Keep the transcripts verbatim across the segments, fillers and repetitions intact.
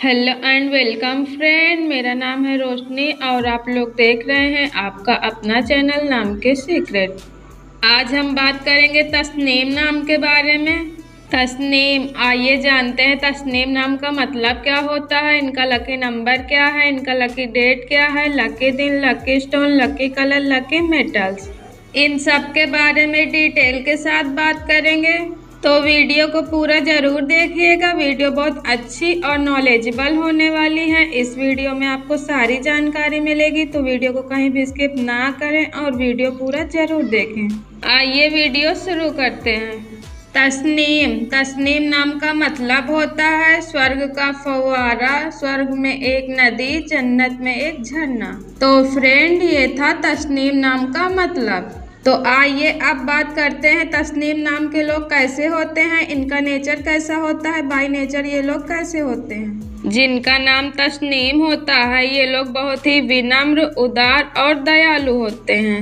Hello and welcome friend, मेरा नाम है रोशनी और आप लोग देख रहे हैं आपका अपना चैनल नाम के सीक्रेट। आज हम बात करेंगे तस्नीम नाम के बारे में। तस्नीम, आइए जानते हैं तस्नीम नाम का मतलब क्या होता है, इनका लकी नंबर क्या है, इनका लकी डेट क्या है, लकी दिन, lucky stone, lucky colour, lucky metals, इन सब के बारे में डिटेल के साथ बात करेंगे। तो वीडियो को पूरा ज़रूर देखिएगा। वीडियो बहुत अच्छी और नॉलेजेबल होने वाली है। इस वीडियो में आपको सारी जानकारी मिलेगी, तो वीडियो को कहीं भी स्किप ना करें और वीडियो पूरा ज़रूर देखें। आइए वीडियो शुरू करते हैं। तस्नीम, तस्नीम नाम का मतलब होता है स्वर्ग का फव्वारा, स्वर्ग में एक नदी, जन्नत में एक झरना। तो फ्रेंड, ये था तस्नीम नाम का मतलब। तो आइए अब बात करते हैं तस्नीम नाम के लोग कैसे होते हैं, इनका नेचर कैसा होता है, बाय नेचर ये लोग कैसे होते हैं। जिनका नाम तस्नीम होता है ये लोग बहुत ही विनम्र, उदार और दयालु होते हैं।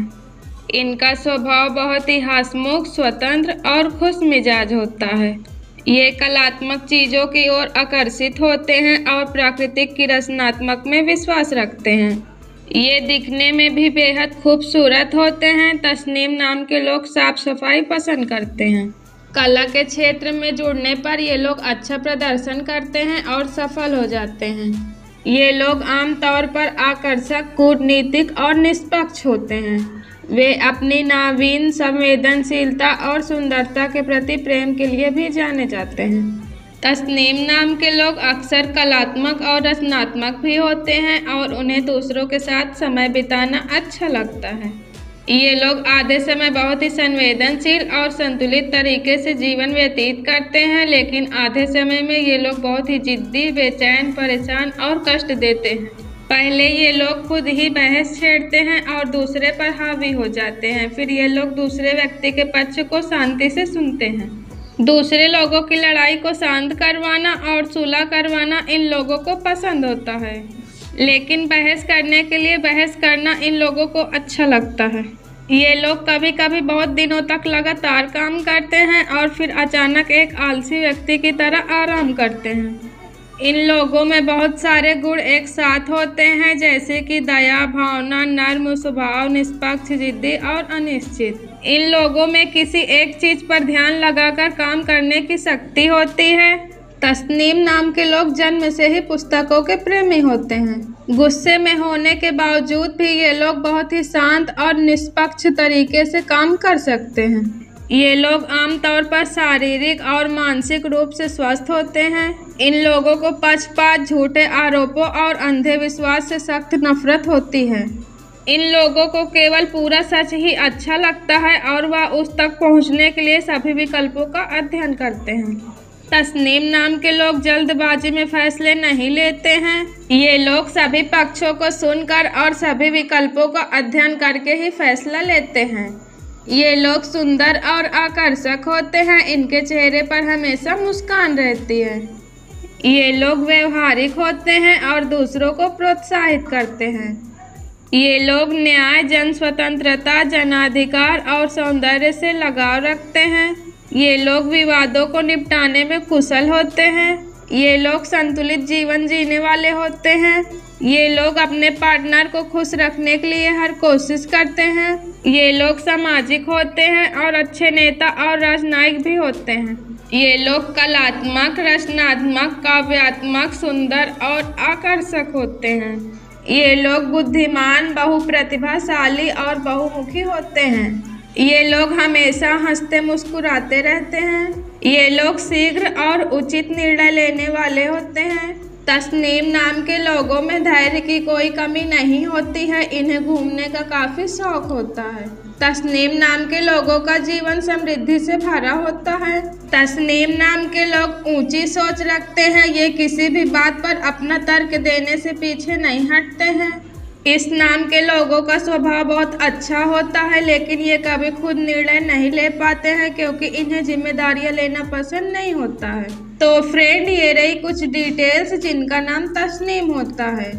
इनका स्वभाव बहुत ही हंसमुख, स्वतंत्र और खुश मिजाज होता है। ये कलात्मक चीज़ों की ओर आकर्षित होते हैं और प्राकृतिक की रचनात्मक में विश्वास रखते हैं। ये दिखने में भी बेहद खूबसूरत होते हैं। तस्नीम नाम के लोग साफ सफाई पसंद करते हैं। कला के क्षेत्र में जुड़ने पर ये लोग अच्छा प्रदर्शन करते हैं और सफल हो जाते हैं। ये लोग आमतौर पर आकर्षक, कूटनीतिक और निष्पक्ष होते हैं। वे अपनी नवीन संवेदनशीलता और सुंदरता के प्रति प्रेम के लिए भी जाने जाते हैं। तस्नीम नाम के लोग अक्सर कलात्मक और रचनात्मक भी होते हैं और उन्हें दूसरों के साथ समय बिताना अच्छा लगता है। ये लोग आधे समय बहुत ही संवेदनशील और संतुलित तरीके से जीवन व्यतीत करते हैं, लेकिन आधे समय में ये लोग बहुत ही जिद्दी, बेचैन, परेशान और कष्ट देते हैं। पहले ये लोग खुद ही बहस छेड़ते हैं और दूसरे पर हावी हो जाते हैं। फिर ये लोग दूसरे व्यक्ति के पक्ष को शांति से सुनते हैं। दूसरे लोगों की लड़ाई को शांत करवाना और सुलह करवाना इन लोगों को पसंद होता है, लेकिन बहस करने के लिए बहस करना इन लोगों को अच्छा लगता है। ये लोग कभी कभी बहुत दिनों तक लगातार काम करते हैं और फिर अचानक एक आलसी व्यक्ति की तरह आराम करते हैं। इन लोगों में बहुत सारे गुण एक साथ होते हैं, जैसे कि दया भावना, नर्म स्वभाव, निष्पक्ष, जिद्दी और अनिश्चित। इन लोगों में किसी एक चीज पर ध्यान लगाकर काम करने की शक्ति होती है। तस्नीम नाम के लोग जन्म से ही पुस्तकों के प्रेमी होते हैं। गुस्से में होने के बावजूद भी ये लोग बहुत ही शांत और निष्पक्ष तरीके से काम कर सकते हैं। ये लोग आमतौर पर शारीरिक और मानसिक रूप से स्वस्थ होते हैं। इन लोगों को पक्षपात, झूठे आरोपों और अंधे विश्वास से सख्त नफरत होती है। इन लोगों को केवल पूरा सच ही अच्छा लगता है और वह उस तक पहुंचने के लिए सभी विकल्पों का अध्ययन करते हैं। तस्नीम नाम के लोग जल्दबाजी में फैसले नहीं लेते हैं। ये लोग सभी पक्षों को सुनकर और सभी विकल्पों का अध्ययन करके ही फैसला लेते हैं। ये लोग सुंदर और आकर्षक होते हैं। इनके चेहरे पर हमेशा मुस्कान रहती है। ये लोग व्यवहारिक होते हैं और दूसरों को प्रोत्साहित करते हैं। ये लोग न्याय, जन स्वतंत्रता, जनाधिकार और सौंदर्य से लगाव रखते हैं। ये लोग विवादों को निपटाने में कुशल होते हैं। ये लोग संतुलित जीवन जीने वाले होते हैं। ये लोग अपने पार्टनर को खुश रखने के लिए हर कोशिश करते हैं। ये लोग सामाजिक होते हैं और अच्छे नेता और राजनयिक भी होते हैं। ये लोग कलात्मक, रचनात्मक, काव्यात्मक, सुंदर और आकर्षक होते हैं। ये लोग बुद्धिमान, बहुप्रतिभाशाली और बहुमुखी होते हैं। ये लोग हमेशा हंसते मुस्कुराते रहते हैं। ये लोग शीघ्र और उचित निर्णय लेने वाले होते हैं। तस्नीम नाम के लोगों में धैर्य की कोई कमी नहीं होती है। इन्हें घूमने का काफी शौक होता है। तस्नीम नाम के लोगों का जीवन समृद्धि से भरा होता है। तस्नीम नाम के लोग ऊंची सोच रखते हैं। ये किसी भी बात पर अपना तर्क देने से पीछे नहीं हटते हैं। इस नाम के लोगों का स्वभाव बहुत अच्छा होता है, लेकिन ये कभी खुद निर्णय नहीं ले पाते हैं क्योंकि इन्हें जिम्मेदारियां लेना पसंद नहीं होता है। तो फ्रेंड, ये रही कुछ डिटेल्स जिनका नाम तस्नीम होता है।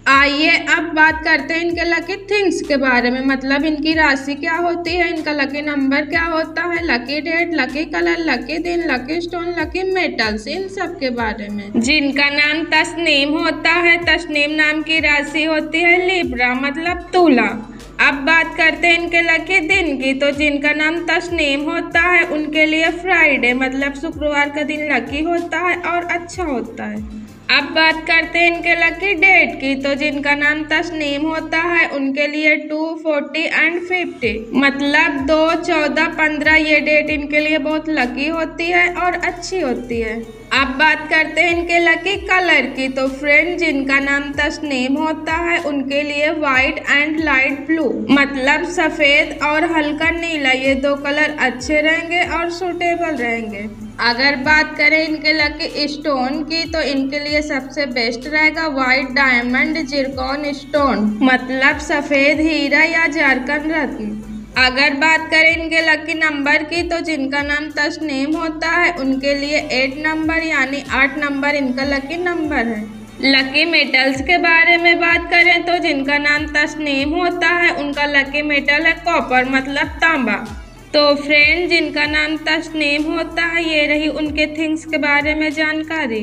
आइए अब बात करते हैं इनके लकी थिंग्स के बारे में, मतलब इनकी राशि क्या होती है, इनका लकी नंबर क्या होता है, lucky date, lucky colour, lucky दिन, लकी स्टोन, लकी मेटल्स, इन सब के बारे में। जिनका नाम तस्नीम होता है, तस्नीम नाम की राशि होती है लिब्रा मतलब तुला। अब बात करते हैं इनके लकी दिन की, तो जिनका नाम तस्नीम होता है उनके लिए फ्राइडे मतलब शुक्रवार का दिन लकी होता है और अच्छा होता है। अब बात करते हैं इनके लकी डेट की, तो जिनका नाम तस्नीम होता है उनके लिए टू फोर्टी एंड फिफ्टी मतलब दो चौदह पंद्रह ये डेट इनके लिए बहुत लकी होती है और अच्छी होती है। अब बात करते हैं इनके लकी कलर की, तो फ्रेंड जिनका नाम तस्नीम होता है उनके लिए वाइट एंड लाइट ब्लू मतलब सफ़ेद और हल्का नीला, ये दो कलर अच्छे रहेंगे और सूटेबल रहेंगे। अगर बात करें इनके लकी स्टोन की, तो इनके लिए सबसे बेस्ट रहेगा वाइट डायमंड जिरकॉन स्टोन मतलब सफ़ेद हीरा या झारखंड रत्न। अगर बात करें इनके लकी नंबर की, तो जिनका नाम तस्नीम होता है उनके लिए एट नंबर यानी आठ नंबर इनका लकी नंबर है। लकी मेटल्स के बारे में बात करें, तो जिनका नाम तस्नीम होता है उनका लकी मेटल है कॉपर मतलब तांबा। तो फ्रेंड जिनका नाम तस्नीम होता है ये रही उनके थिंग्स के बारे में जानकारी।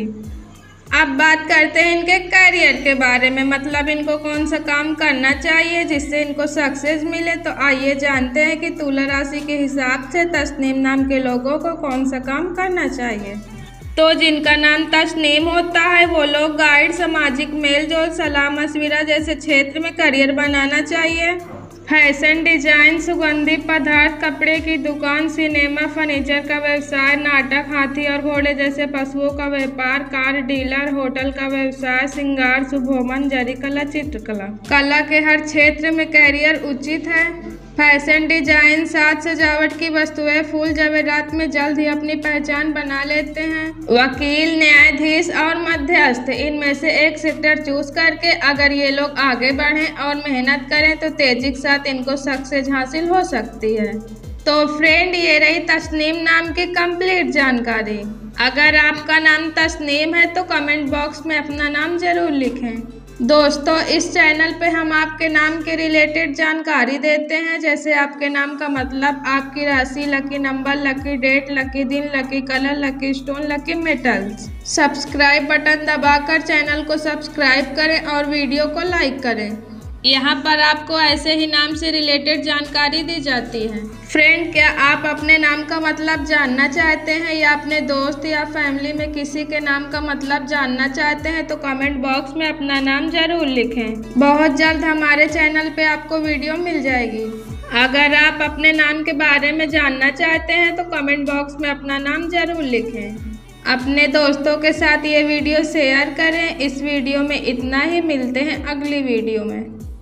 अब बात करते हैं इनके करियर के बारे में, मतलब इनको कौन सा काम करना चाहिए जिससे इनको सक्सेस मिले। तो आइए जानते हैं कि तुला राशि के हिसाब से तस्नीम नाम के लोगों को कौन सा काम करना चाहिए। तो जिनका नाम तस्नीम होता है वो लोग गाइड, सामाजिक मेल जोल, सलाह मशविरा जैसे क्षेत्र में करियर बनाना चाहिए। फैशन डिजाइन, सुगंधित पदार्थ, कपड़े की दुकान, सिनेमा, फर्नीचर का व्यवसाय, नाटक, हाथी और घोड़े जैसे पशुओं का व्यापार, कार डीलर, होटल का व्यवसाय, श्रृंगार, शुभोमन, जरी कला, चित्रकला, कला के हर क्षेत्र में कैरियर उचित है। फैशन डिजाइन, साज सजावट की वस्तुएं, फूल जवेरात में जल्द ही अपनी पहचान बना लेते हैं। वकील, न्यायाधीश और मध्यस्थ, इनमें से एक सेक्टर चूज करके अगर ये लोग आगे बढ़ें और मेहनत करें तो तेजी के साथ इनको सक्सेस हासिल हो सकती है। तो फ्रेंड ये रही तस्नीम नाम की कंप्लीट जानकारी। अगर आपका नाम तस्नीम है तो कमेंट बॉक्स में अपना नाम जरूर लिखें। दोस्तों इस चैनल पे हम आपके नाम के रिलेटेड जानकारी देते हैं, जैसे आपके नाम का मतलब, आपकी राशि, lucky number, lucky date, lucky दिन, lucky colour, lucky stone, lucky metals. Subscribe button दबाकर चैनल को सब्सक्राइब करें और वीडियो को लाइक करें। यहाँ पर आपको ऐसे ही नाम से रिलेटेड जानकारी दी जाती है। फ्रेंड क्या आप अपने नाम का मतलब जानना चाहते हैं या अपने दोस्त या फैमिली में किसी के नाम का मतलब जानना चाहते हैं तो कमेंट बॉक्स में अपना नाम जरूर लिखें। बहुत जल्द हमारे चैनल पे आपको वीडियो मिल जाएगी। अगर आप अपने नाम के बारे में जानना चाहते हैं तो कमेंट बॉक्स में अपना नाम जरूर लिखें। अपने दोस्तों के साथ ये वीडियो शेयर करें। इस वीडियो में इतना ही, मिलते हैं अगली वीडियो में।